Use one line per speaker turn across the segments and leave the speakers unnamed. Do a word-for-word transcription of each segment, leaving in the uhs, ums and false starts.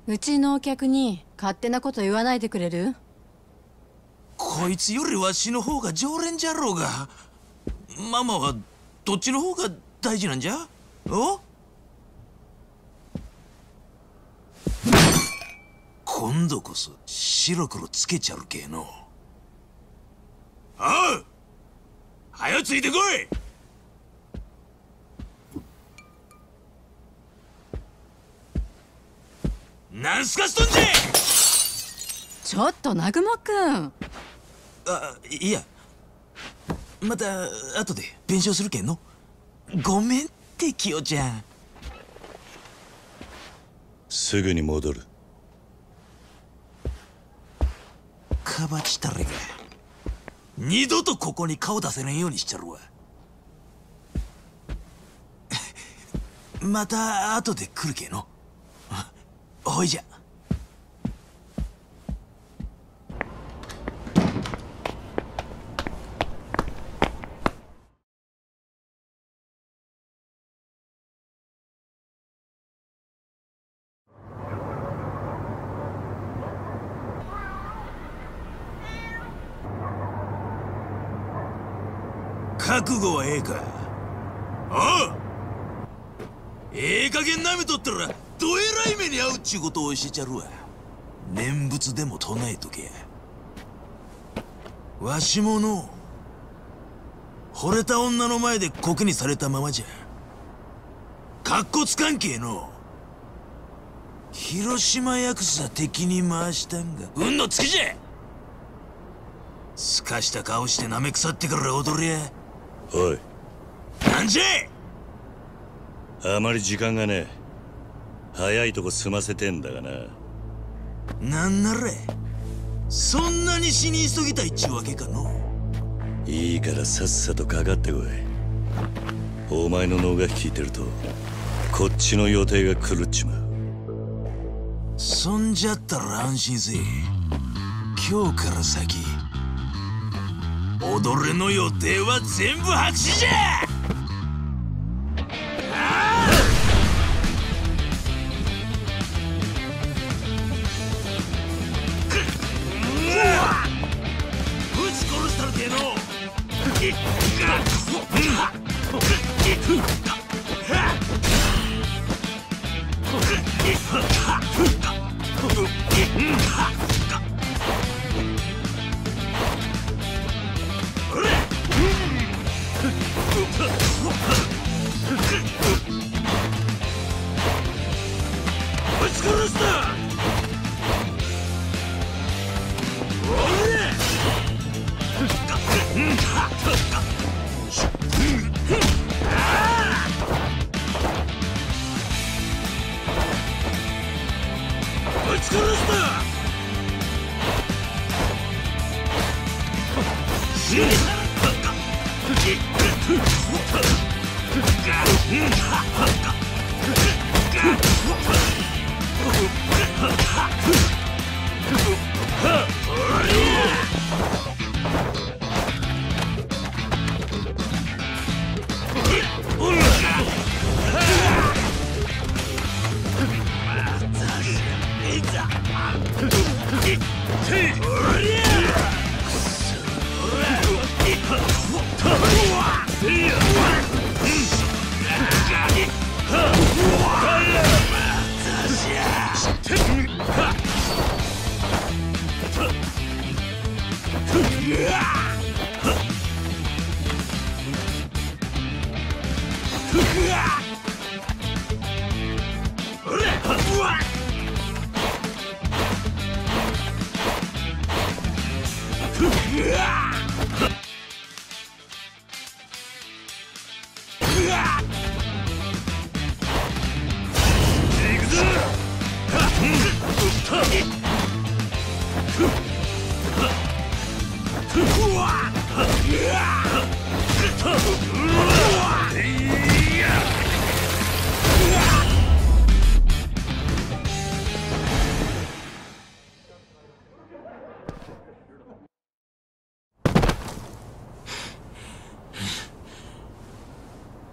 うちのお客に勝手なこと言わないでくれる？
こいつよりわしの方が常連じゃろうが。ママはどっちの方が大事なんじゃ？お？今度こそ白黒つけちゃるけえの。おう、はよついてこい。なんすかしとんじゃ。
ちょっと南雲くん。
あ、いや、また後で弁償するけんの。ごめんってキヨちゃん。
すぐに戻る。
かばちたれが二度とここに顔出せれんようにしちゃるわ。また後で来るけの。ほいじゃ。覚悟はええか？おう、ええ加減なめとったらどえらい目に遭うっちゅうことを教えちゃるわ。念仏でも唱えとけや。わしもの惚れた女の前でコケにされたままじゃかっこつかんけえの。広島ヤクザ敵に回したんが運のつきじゃ。すかした顔してなめ腐ってから踊りや。
おい、
なんじゃ。
あまり時間がねえ。早いとこ済ませてんだがな。
なんならそんなに死に急ぎたいっちゅうわけかの。
いいからさっさとかかってこい。お前の脳が聞いてるとこっちの予定が狂っちまう。
そんじゃったら安心せえ。今日から先踊れの予定は全部白紙じゃ。ぶち殺したるけえの。ぶち殺した。ぶち殺した。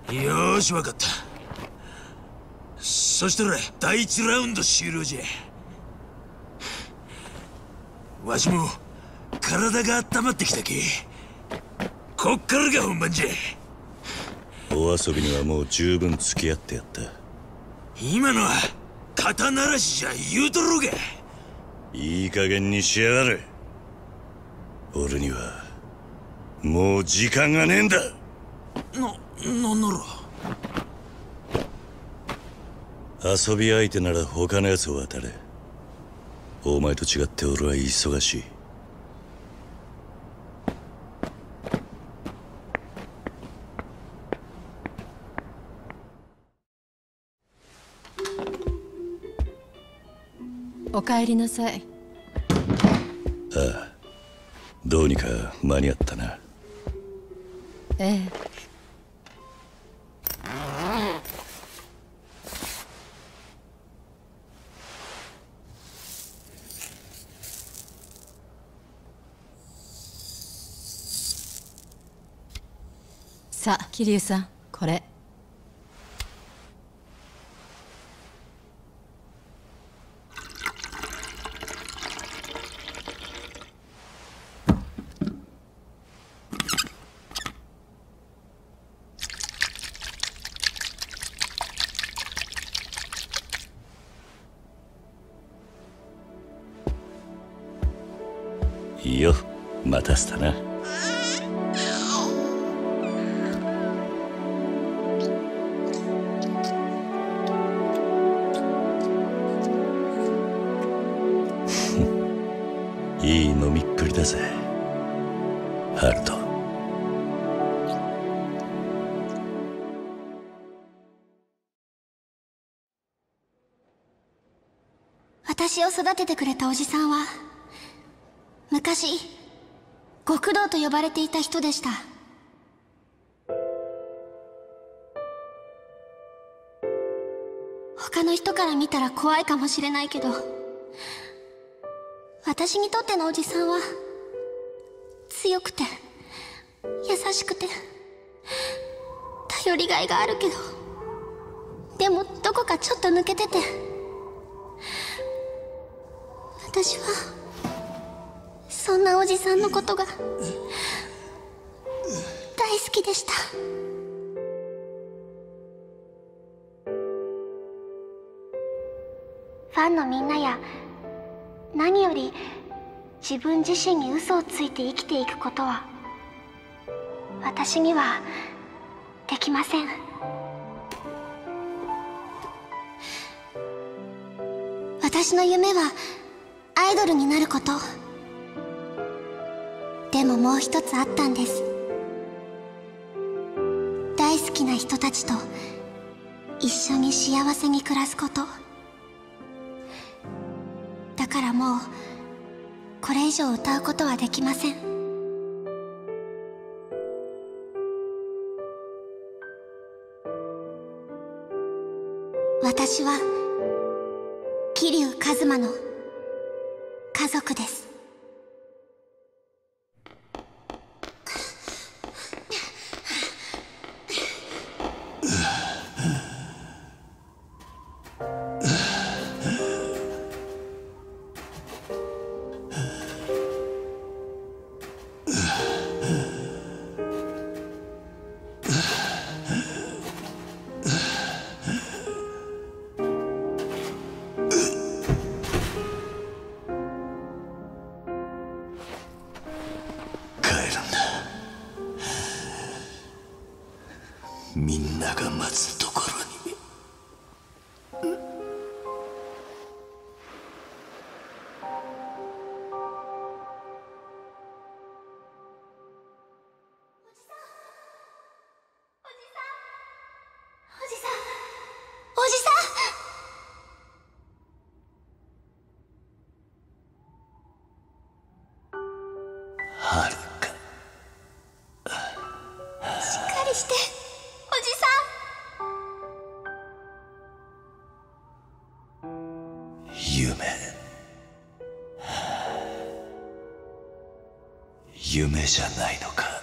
よーし、わかった。そしたら第一ラウンド終了じゃ。 わしも体が温まってきたけ。こっからが本番じゃ。
お遊びにはもう十分付き合ってやった。
今のは肩慣らしじゃ言うとろうが。
いい加減にしやがれ。俺にはもう時間がねえんだ。
な、なんなら
遊び相手なら他のやつを当たれ。お前と違って俺は忙しい。
お帰りなさい。
ああ、どうにか間に合ったな。
ええ。さあ桐生さん、これ。
いいよ、待たせたな。いい飲みっぷりだぜ、ハルト。
私を育ててくれたおじさんは昔極道と呼ばれていた人でした。他の人から見たら怖いかもしれないけど、私にとってのおじさんは強くて優しくて頼りがいがあるけど、でもどこかちょっと抜けてて、私はそんなおじさんのことが大好きでした。ファンのみんなや何より自分自身に嘘をついて生きていくことは私にはできません。私の夢はアイドルになること。でももう一つあったんです。大好きな人たちと一緒に幸せに暮らすこと。だからもうこれ以上歌うことはできません。私は桐生一馬の家族です。
みんなが待つところに。はるか、
しっかりしておじさん。
夢夢じゃないのか。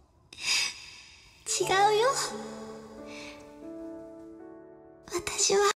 違うよ。私は